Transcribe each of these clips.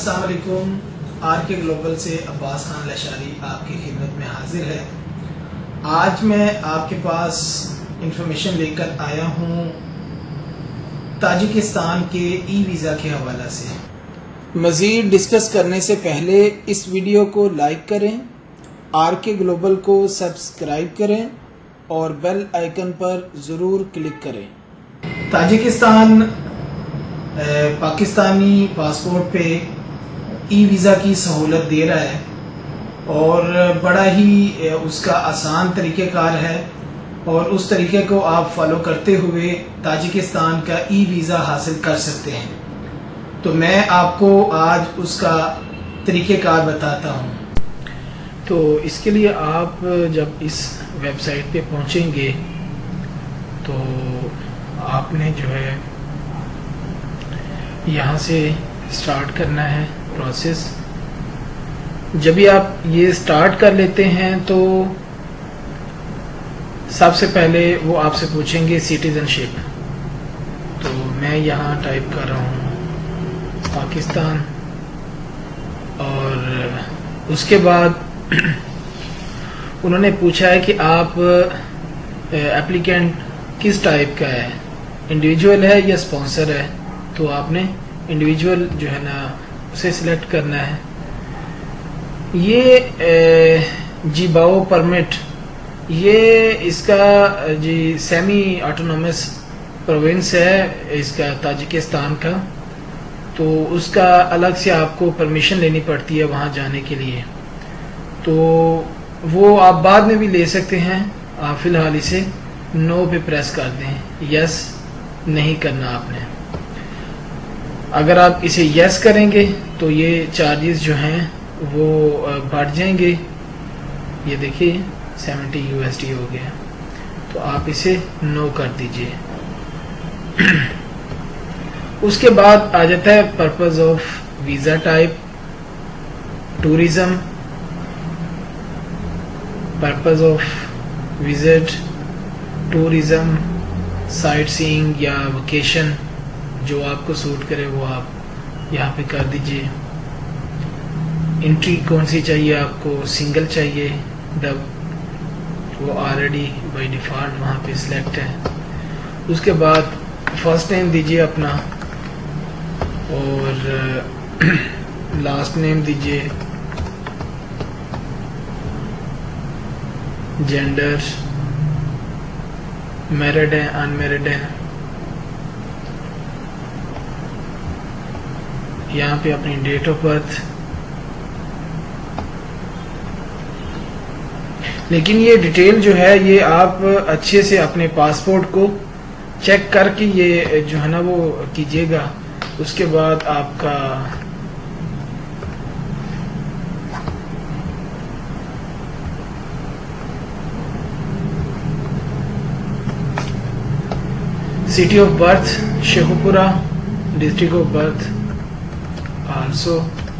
अस्सलाम वालेकुम। R K. Global से अब्बास खान लशारी आपकी खिदमत में हाजिर है। आज मैं आपके पास इंफॉर्मेशन लेकर आया हूँ ताजिकिस्तान के ई वीज़ा के हवाला से। मज़ीद डिस्कस करने से पहले इस वीडियो को लाइक करें, आर.के. ग्लोबल को सब्सक्राइब करें और बेल आइकन पर ज़रूर क्लिक करें। ताजिकिस्तान पाकिस्तानी पासपोर्ट पे ई वीज़ा की सहूलत दे रहा है और बड़ा ही उसका आसान तरीक़ेकार है और उस तरीके को आप फॉलो करते हुए ताजिकिस्तान का ई वीज़ा हासिल कर सकते हैं। तो मैं आपको आज उसका तरीक़ेकार बताता हूँ। तो इसके लिए आप जब इस वेबसाइट पे पहुँचेंगे तो आपने जो है यहाँ से स्टार्ट करना है प्रोसेस। जब भी आप ये स्टार्ट कर लेते हैं तो सबसे पहले वो आपसे पूछेंगे सिटीजनशिप। तो मैं यहाँ टाइप कर रहा हूँ पाकिस्तान और उसके बाद उन्होंने पूछा है कि आप एप्लीकेंट किस टाइप का है, इंडिविजुअल है या स्पॉन्सर है। तो आपने इंडिविजुअल जो है ना उसे सिलेक्ट करना है। ये जीबाओ परमिट, ये इसका जी सेमी ऑटोनोमस प्रोविंस है इसका ताजिकिस्तान का। तो उसका अलग से आपको परमिशन लेनी पड़ती है वहाँ जाने के लिए। तो वो आप बाद में भी ले सकते हैं। आप फिलहाल इसे नो पे प्रेस कर दें, यस नहीं करना आपने। अगर आप इसे यस करेंगे तो ये चार्जेस जो हैं वो बढ़ जाएंगे। ये देखिए 70 USD हो गया। तो आप इसे नो कर दीजिए। उसके बाद आ जाता है purpose of visa type, tourism, purpose of visit, tourism, sightseeing या वेकेशन, जो आपको सूट करे वो आप यहाँ पे कर दीजिए। एंट्री कौन सी चाहिए आपको, सिंगल चाहिए, डब, वो ऑलरेडी बाय डिफ़ॉल्ट वहाँ पे सिलेक्ट है। उसके बाद फर्स्ट नेम दीजिए अपना और लास्ट नेम दीजिए, जेंडर, मैरिड है अनमैरिड है। यहाँ पे अपनी डेट ऑफ बर्थ। लेकिन ये डिटेल जो है ये आप अच्छे से अपने पासपोर्ट को चेक करके ये जो है ना वो कीजिएगा। उसके बाद आपका city of birth Sheikhupura, district of birth also.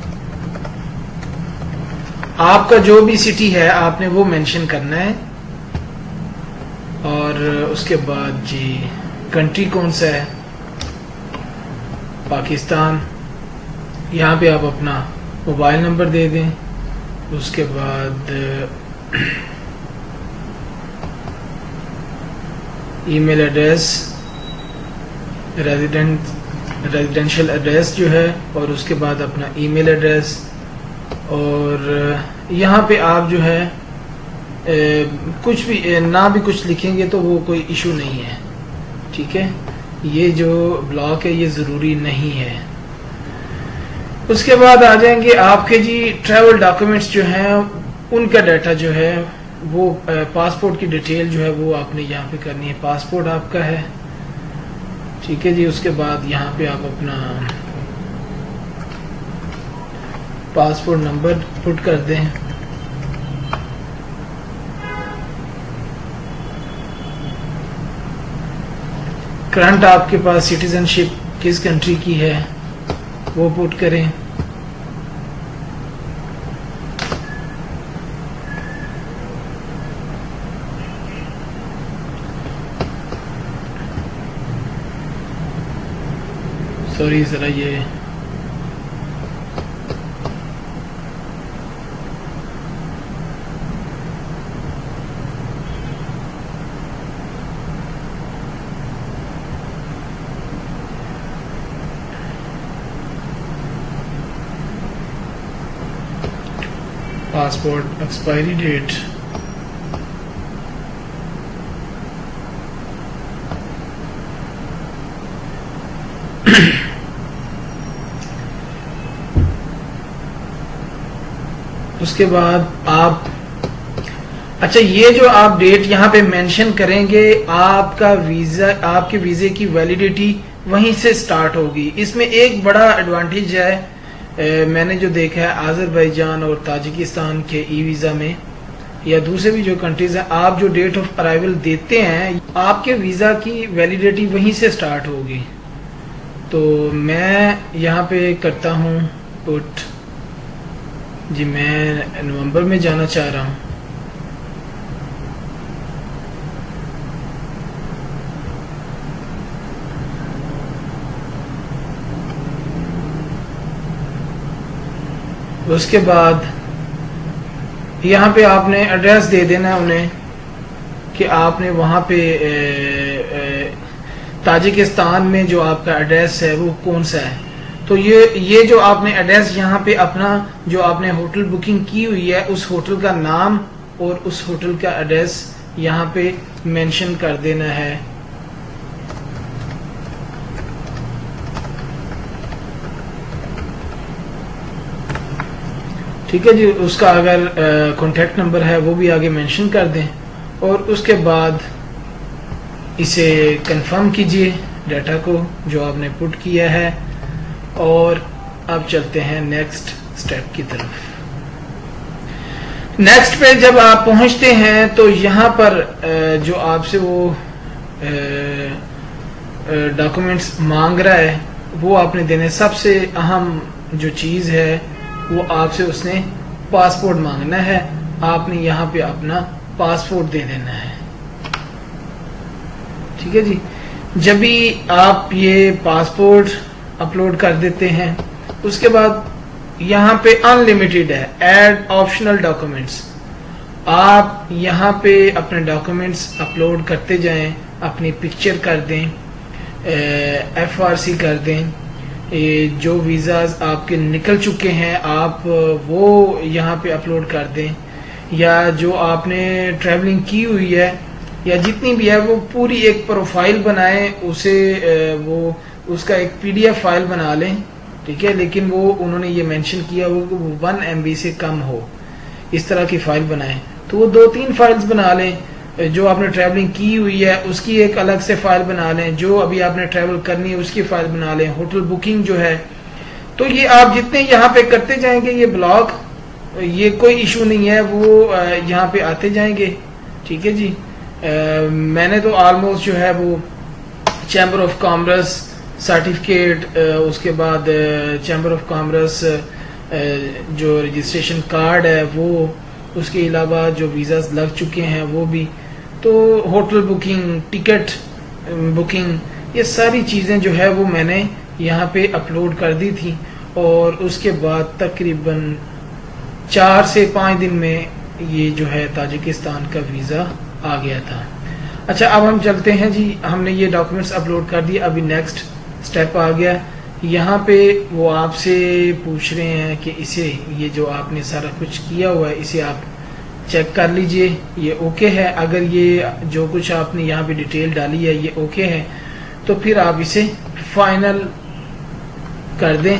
आपका जो भी सिटी है आपने वो मेंशन करना है। और उसके बाद जी कंट्री कौन सा है, पाकिस्तान। यहाँ पे आप अपना मोबाइल नंबर दे दें। उसके बाद ईमेल एड्रेस, रेजिडेंशियल एड्रेस जो है, और उसके बाद अपना ईमेल एड्रेस। और यहाँ पे आप जो है कुछ भी ना भी कुछ लिखेंगे तो वो कोई इशू नहीं है, ठीक है। ये जो ब्लॉक है ये ज़रूरी नहीं है। उसके बाद आ जाएंगे आपके जी ट्रैवल डॉक्यूमेंट्स जो हैं उनका डाटा जो है वो पासपोर्ट की डिटेल जो है वो आपने यहाँ पे करनी है। पासपोर्ट आपका है, ठीक है जी। उसके बाद यहाँ पे आप अपना पासपोर्ट नंबर पुट कर दें। करंट आपके पास सिटीजनशिप किस कंट्री की है वो पुट करें। सॉरी ज़रा ये पासपोर्ट एक्सपायरी डेट, उसके बाद आप अच्छा ये जो आप डेट यहाँ पे मेंशन करेंगे, आपका वीजा, आपके वीजे की वैलिडिटी वहीं से स्टार्ट होगी। इसमें एक बड़ा एडवांटेज है, मैंने जो देखा है आज़रबाईजान और ताजिकिस्तान के ई वीजा में या दूसरे भी जो कंट्रीज हैं, आप जो डेट ऑफ अराइवल देते हैं आपके वीजा की वैलिडिटी वहीं से स्टार्ट होगी। तो मैं यहाँ पे करता हूँ पुट जी, मैं नवंबर में जाना चाह रहा हूँ। उसके बाद यहाँ पे आपने एड्रेस दे देना है उन्हें कि आपने वहाँ पे ताजिकिस्तान में जो आपका एड्रेस है वो कौन सा है। तो ये जो आपने एड्रेस यहाँ पे अपना जो आपने होटल बुकिंग की हुई है उस होटल का नाम और उस होटल का एड्रेस यहाँ पे मेंशन कर देना है। ठीक है जी, उसका अगर कॉन्टेक्ट नंबर है वो भी आगे मेंशन कर दें और उसके बाद इसे कंफर्म कीजिए डाटा को जो आपने पुट किया है और अब चलते हैं नेक्स्ट स्टेप की तरफ। नेक्स्ट पे जब आप पहुंचते हैं तो यहाँ पर जो आपसे वो डॉक्यूमेंट्स मांग रहा है वो आपने देने। सबसे अहम जो चीज है वो आपसे उसने पासपोर्ट मांगना है, आपने यहाँ पे अपना पासपोर्ट दे देना है। ठीक है जी, जब भी आप ये पासपोर्ट अपलोड कर देते हैं उसके बाद यहाँ पे अनलिमिटेड है ऐड ऑप्शनल डॉक्यूमेंट्स। आप यहाँ पे अपने डॉक्यूमेंट्स अपलोड करते जाएं, अपनी पिक्चर कर दें, FRC कर दें, जो वीज़ाज आपके निकल चुके हैं आप वो यहाँ पे अपलोड कर दें, या जो आपने ट्रैवलिंग की हुई है या जितनी भी है वो पूरी एक प्रोफाइल बनाएं, उसे वो उसका एक PDF फाइल बना लें। ठीक है, लेकिन वो उन्होंने ये मेंशन किया हो कि वो 1 MB से कम हो, इस तरह की फाइल बनाएं। तो वो 2-3 फाइल्स बना लें। जो आपने ट्रैवलिंग की हुई है उसकी एक अलग से फाइल बना लें, जो अभी आपने ट्रैवल करनी है उसकी फाइल बना लें, होटल बुकिंग जो है। तो ये आप जितने यहाँ पे करते जाएंगे ये ब्लॉग, ये कोई इशू नहीं है, वो यहाँ पे आते जाएंगे। ठीक है जी, मैंने तो ऑलमोस्ट जो है वो चैम्बर ऑफ कॉमर्स सर्टिफिकेट, उसके बाद चैम्बर ऑफ कॉमर्स जो रजिस्ट्रेशन कार्ड है वो, उसके अलावा जो वीज़ाज लग चुके हैं वो भी, तो होटल बुकिंग, टिकट बुकिंग, ये सारी चीज़ें जो है वो मैंने यहाँ पे अपलोड कर दी थी। और उसके बाद तकरीबन 4 से 5 दिन में ये जो है ताजिकिस्तान का वीज़ा आ गया था। अच्छा, अब हम चलते हैं जी, हमने ये डॉक्यूमेंट्स अपलोड कर दिए, अभी नेक्स्ट स्टेप आ गया। यहाँ पे वो आपसे पूछ रहे हैं कि इसे, ये जो आपने सारा कुछ किया हुआ है इसे आप चेक कर लीजिए, ये ओके है। अगर ये जो कुछ आपने यहाँ पे डिटेल डाली है ये ओके है तो फिर आप इसे फाइनल कर दें,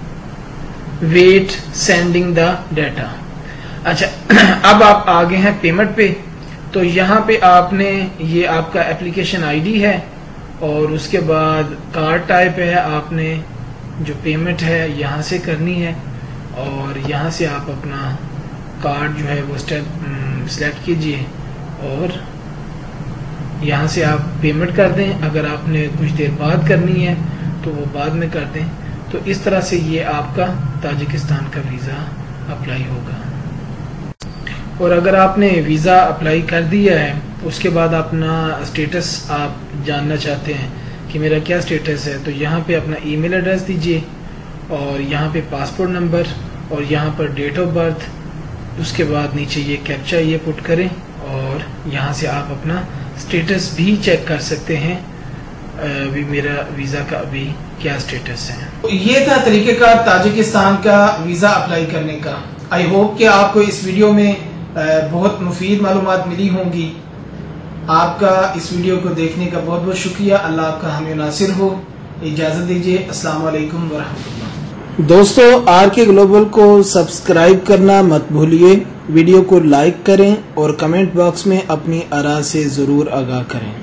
वेट सेंडिंग द डाटा। अच्छा, अब आप आगे हैं पेमेंट पे। तो यहाँ पे आपने, ये आपका एप्लीकेशन आईडी है और उसके बाद कार्ड टाइप है, आपने जो पेमेंट है यहाँ से करनी है और यहाँ से आप अपना कार्ड जो है वो स्टेप सिलेक्ट कीजिए और यहाँ से आप पेमेंट कर दें। अगर आपने कुछ देर बाद करनी है तो वो बाद में कर दें। तो इस तरह से ये आपका ताजिकिस्तान का वीज़ा अप्लाई होगा। और अगर आपने वीज़ा अप्लाई कर दिया है उसके बाद अपना स्टेटस आप जानना चाहते हैं कि मेरा क्या स्टेटस है, तो यहाँ पे अपना ईमेल एड्रेस दीजिए और यहाँ पे पासपोर्ट नंबर और यहाँ पर डेट ऑफ बर्थ, उसके बाद नीचे ये कैप्चा ये पुट करें और यहाँ से आप अपना स्टेटस भी चेक कर सकते हैं, अभी मेरा वीज़ा का अभी क्या स्टेटस है। तो ये था तरीक़ेकार ताजिकिस्तान का वीज़ा अप्लाई करने का। आई होप कि आपको इस वीडियो में बहुत मुफीद मालूमात मिली होंगी। आपका इस वीडियो को देखने का बहुत बहुत शुक्रिया। अल्लाह आपका हामी नासिर हो। इजाज़त दीजिए। अस्सलाम वालेकुम वरहमतुल्लाह। दोस्तों, RK ग्लोबल को सब्सक्राइब करना मत भूलिए। वीडियो को लाइक करें और कमेंट बॉक्स में अपनी आरा से ज़रूर आगाह करें।